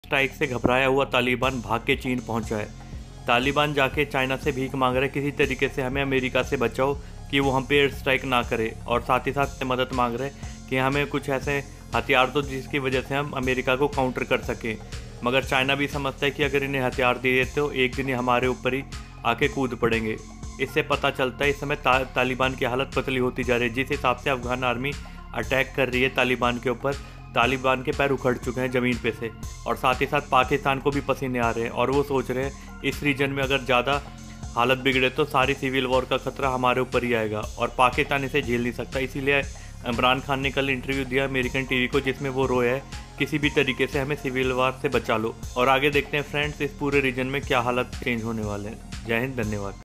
Strike से घबराया हुआ तालिबान भाग के चीन पहुंचा है। तालिबान जाके चाइना से भीख मांग रहे किसी तरीके से हमें अमेरिका से बचाओ कि वो हम पे एयर स्ट्राइक ना करे, और साथ ही साथ मदद मांग रहे कि हमें कुछ ऐसे हथियार दो जिसकी वजह से हम अमेरिका को काउंटर कर सकें। मगर चाइना भी समझता है कि अगर इन्हें हथियार दिए तो एक दिन ये हमारे ऊपर ही आके कूद पड़ेंगे। इससे पता चलता है इस समय तालिबान की हालत पतली होती जा रही है। जिस हिसाब से अफगान आर्मी अटैक कर रही है तालिबान के ऊपर, तालिबान के पैर उखड़ चुके हैं ज़मीन पे से, और साथ ही साथ पाकिस्तान को भी पसीने आ रहे हैं और वो सोच रहे हैं इस रीजन में अगर ज़्यादा हालत बिगड़े तो सारी सिविल वॉर का खतरा हमारे ऊपर ही आएगा और पाकिस्तान इसे झेल नहीं सकता। इसीलिए इमरान खान ने कल इंटरव्यू दिया अमेरिकन टीवी को, जिसमें वो रोया है किसी भी तरीके से हमें सिविल वॉर से बचा लो। और आगे देखते हैं फ्रेंड्स इस पूरे रीजन में क्या हालत चेंज होने वाले हैं। जय हिंद, धन्यवाद।